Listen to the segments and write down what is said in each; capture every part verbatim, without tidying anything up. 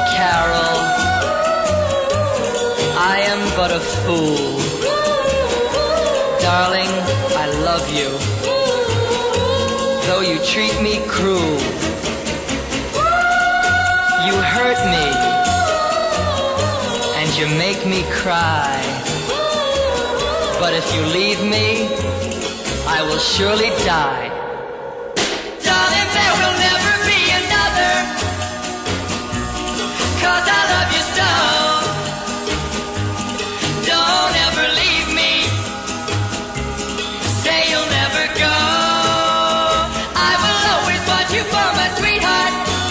Carol, I am but a fool. Darling, I love you, though you treat me cruel. You hurt me, and you make me cry. But if you leave me, I will surely die. Darling, there will never be another, 'cause I love you so. Don't ever leave me, say you'll never go. I will always want you for my sweetheart,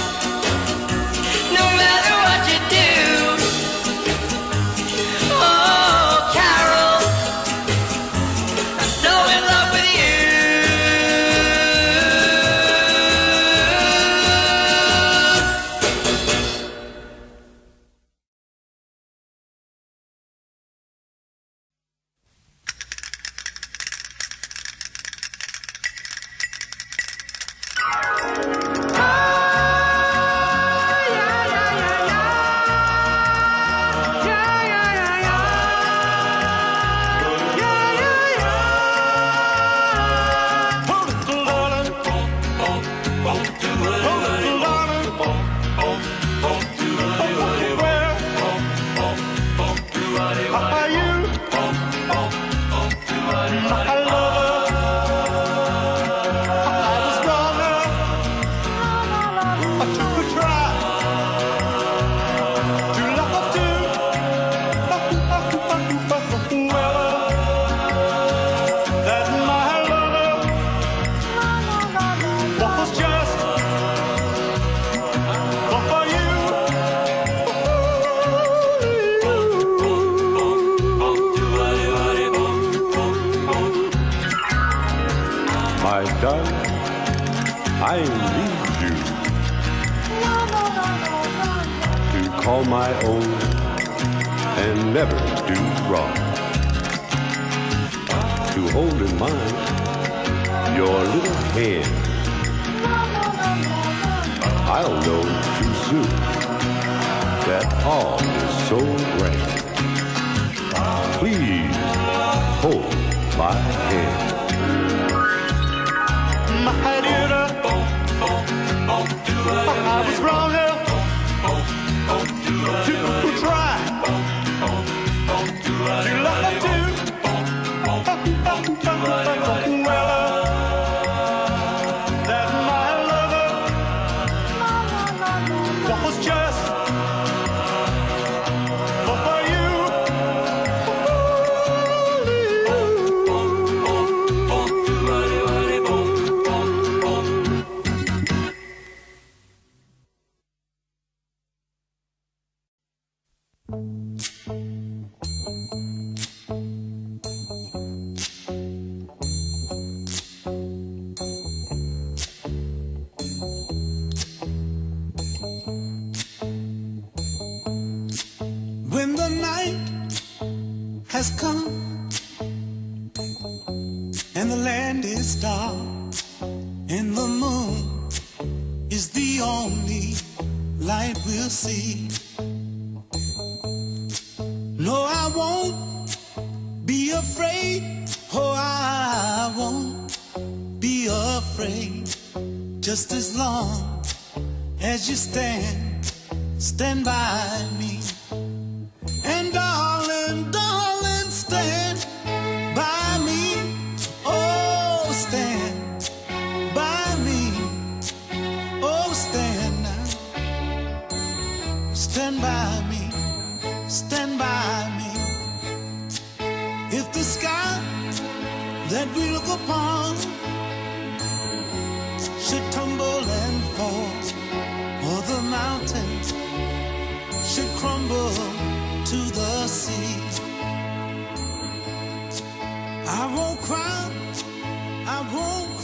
no matter what you do. Oh, Carol, I'm so in love with you. My darling, I need you to call my own and never do wrong. To hold in mind your little hand, I'll know too soon that all is so grand. Please hold my hand. My dear, I was wrong to try to love you. Well, that my lover was just for you. When the night has come and the land is dark and the moon is the only light we'll see, no, I won't be afraid. Oh, I won't be afraid, just as long as you stand, stand by me. And darling, darling, stand by me. Oh, stand by me. Oh, stand now. Stand by me. Stand by me. If the sky that we look upon should tumble and fall, or the mountains should crumble to the sea, I won't cry, I won't